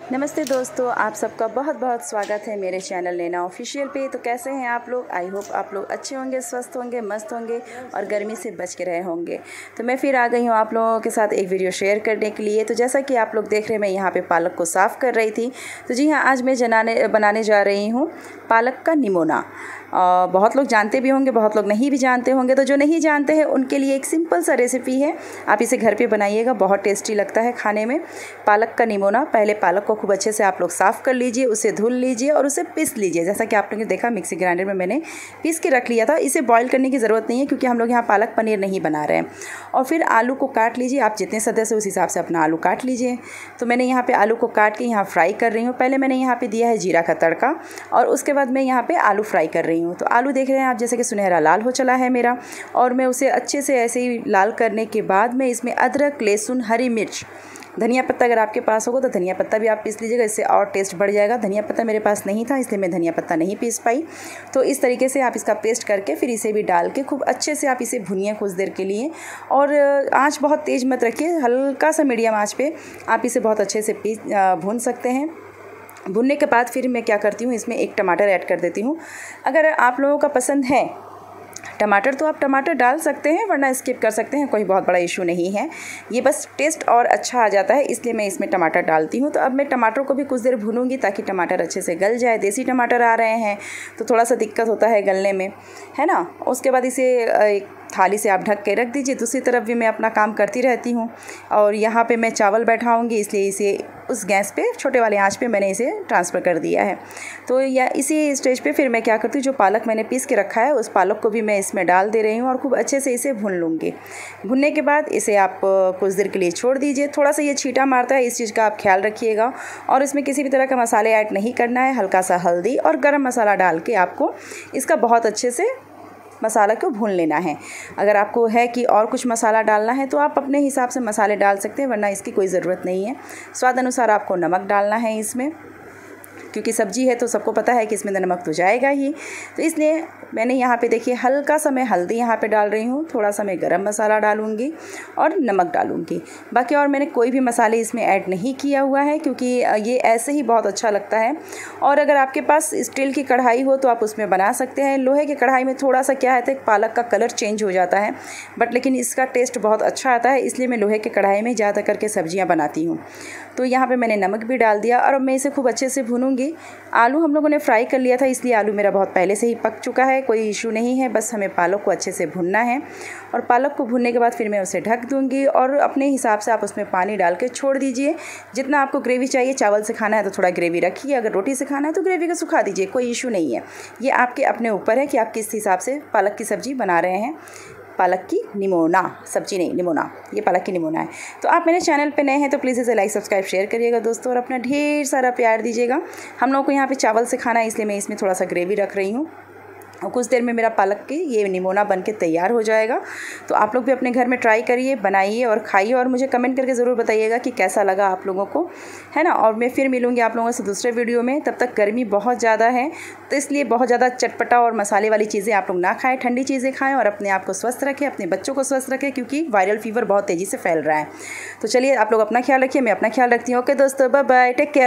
नमस्ते दोस्तों, आप सबका बहुत बहुत स्वागत है मेरे चैनल नैना ऑफिशियल पे। तो कैसे हैं आप लोग? आई होप आप लोग अच्छे होंगे, स्वस्थ होंगे, मस्त होंगे और गर्मी से बच के रहे होंगे। तो मैं फिर आ गई हूँ आप लोगों के साथ एक वीडियो शेयर करने के लिए। तो जैसा कि आप लोग देख रहे हैं, मैं यहाँ पे पालक को साफ़ कर रही थी। तो जी हाँ, आज मैं बनाने जा रही हूँ पालक का निमोना। बहुत लोग जानते भी होंगे, बहुत लोग नहीं भी जानते होंगे। तो जो नहीं जानते हैं उनके लिए एक सिंपल सा रेसिपी है, आप इसे घर पे बनाइएगा, बहुत टेस्टी लगता है खाने में। पालक का निमोना। पहले पालक को खूब अच्छे से आप लोग साफ़ कर लीजिए, उसे धुल लीजिए और उसे पीस लीजिए। जैसा कि आप लोगों ने देखा, मिक्सी ग्राइंडर में मैंने पीस के रख लिया था। इसे बॉईल करने की ज़रूरत नहीं है क्योंकि हम लोग यहाँ पालक पनीर नहीं बना रहे हैं। और फिर आलू को काट लीजिए, आप जितने सदस्य उस हिसाब से अपना आलू काट लीजिए। तो मैंने यहाँ पे आलू को काट के यहाँ फ्राई कर रही हूँ। पहले मैंने यहाँ पे दिया है जीरा का तड़का और उसके बाद मैं यहाँ पे आलू फ्राई कर रही हूँ। तो आलू देख रहे हैं आप, जैसे कि सुनहरा लाल हो चला है मेरा। और मैं उसे अच्छे से ऐसे ही लाल करने के बाद मैं इसमें अदरक, लहसुन, हरी मिर्च, धनिया पत्ता अगर आपके पास होगा तो धनिया पत्ता भी आप पीस लीजिएगा, इससे और टेस्ट बढ़ जाएगा। धनिया पत्ता मेरे पास नहीं था इसलिए मैं धनिया पत्ता नहीं पीस पाई। तो इस तरीके से आप इसका पेस्ट करके फिर इसे भी डाल के खूब अच्छे से आप इसे भुनिए कुछ देर के लिए। और आंच बहुत तेज़ मत रखिए, हल्का सा मीडियम आंच पे आप इसे बहुत अच्छे से भून सकते हैं। भुनने के बाद फिर मैं क्या करती हूँ, इसमें एक टमाटर ऐड कर देती हूँ। अगर आप लोगों का पसंद है टमाटर तो आप टमाटर डाल सकते हैं, वरना स्किप कर सकते हैं, कोई बहुत बड़ा इशू नहीं है। ये बस टेस्ट और अच्छा आ जाता है, इसलिए मैं इसमें टमाटर डालती हूँ। तो अब मैं टमाटर को भी कुछ देर भूनूंगी ताकि टमाटर अच्छे से गल जाए। देसी टमाटर आ रहे हैं तो थोड़ा सा दिक्कत होता है गलने में, है ना। उसके बाद इसे एक थाली से आप ढक के रख दीजिए। दूसरी तरफ भी मैं अपना काम करती रहती हूँ। और यहाँ पे मैं चावल बैठाऊँगी, इसलिए इसे उस गैस पे छोटे वाले आंच पे मैंने इसे ट्रांसफ़र कर दिया है। तो या इसी स्टेज पे फिर मैं क्या करती हूँ, जो पालक मैंने पीस के रखा है उस पालक को भी मैं इसमें डाल दे रही हूँ और खूब अच्छे से इसे भून लूँगी। भुनने के बाद इसे आप कुछ देर के लिए छोड़ दीजिए। थोड़ा सा ये छींटा मारता है, इस चीज़ का आप ख्याल रखिएगा। और इसमें किसी भी तरह का मसाले ऐड नहीं करना है। हल्का सा हल्दी और गरम मसाला डाल के आपको इसका बहुत अच्छे से मसाला को भून लेना है। अगर आपको है कि और कुछ मसाला डालना है तो आप अपने हिसाब से मसाले डाल सकते हैं, वरना इसकी कोई ज़रूरत नहीं है। स्वाद अनुसार आपको नमक डालना है इसमें, क्योंकि सब्जी है तो सबको पता है कि इसमें नमक तो जाएगा ही। तो इसलिए मैंने यहाँ पे देखिए हल्का सा मैं हल्दी यहाँ पे डाल रही हूँ, थोड़ा सा मैं गरम मसाला डालूँगी और नमक डालूँगी। बाकी और मैंने कोई भी मसाले इसमें ऐड नहीं किया हुआ है क्योंकि ये ऐसे ही बहुत अच्छा लगता है। और अगर आपके पास स्टील की कढ़ाई हो तो आप उसमें बना सकते हैं। लोहे की कढ़ाई में थोड़ा सा क्या है तो पालक का कलर चेंज हो जाता है, बट लेकिन इसका टेस्ट बहुत अच्छा आता है, इसलिए मैं लोहे की कढ़ाई में ज़्यादा करके सब्जियाँ बनाती हूँ। तो यहाँ पर मैंने नमक भी डाल दिया और अब मैं इसे खूब अच्छे से भूनूँगी। आलू हम लोगों ने फ्राई कर लिया था, इसलिए आलू मेरा बहुत पहले से ही पक चुका है, कोई इशू नहीं है। बस हमें पालक को अच्छे से भुनना है। और पालक को भुनने के बाद फिर मैं उसे ढक दूंगी और अपने हिसाब से आप उसमें पानी डाल के छोड़ दीजिए। जितना आपको ग्रेवी चाहिए, चावल से खाना है तो थोड़ा ग्रेवी रखिए, अगर रोटी से खाना है तो ग्रेवी को सुखा दीजिए, कोई इशू नहीं है। ये आपके अपने ऊपर है कि आप किस हिसाब से पालक की सब्ज़ी बना रहे हैं। पालक की निमोना, सब्जी नहीं निमोना, ये पालक की निमोना है। तो आप मेरे चैनल पे नए हैं तो प्लीज़ इसे लाइक सब्सक्राइब शेयर करिएगा दोस्तों, और अपना ढेर सारा प्यार दीजिएगा। हम लोगों को यहाँ पे चावल से खाना है, इसलिए मैं इसमें थोड़ा सा ग्रेवी रख रही हूँ। और कुछ देर में मेरा पालक की ये निमोना बन के तैयार हो जाएगा। तो आप लोग भी अपने घर में ट्राई करिए, बनाइए और खाइए, और मुझे कमेंट करके ज़रूर बताइएगा कि कैसा लगा आप लोगों को, है ना। और मैं फिर मिलूँगी आप लोगों से दूसरे वीडियो में। तब तक गर्मी बहुत ज़्यादा है तो इसलिए बहुत ज़्यादा चटपटा और मसाले वाली चीज़ें आप लोग ना खाएँ, ठंडी चीज़ें खाएँ और अपने आप को स्वस्थ रखें, अपने बच्चों को स्वस्थ रखें, क्योंकि वायरल फीवर बहुत तेज़ी से फैल रहा है। तो चलिए, आप लोग अपना ख्याल रखिए, मैं अपना ख्याल रखती हूँ। ओके दोस्तों, बाय बाय, टेक केयर।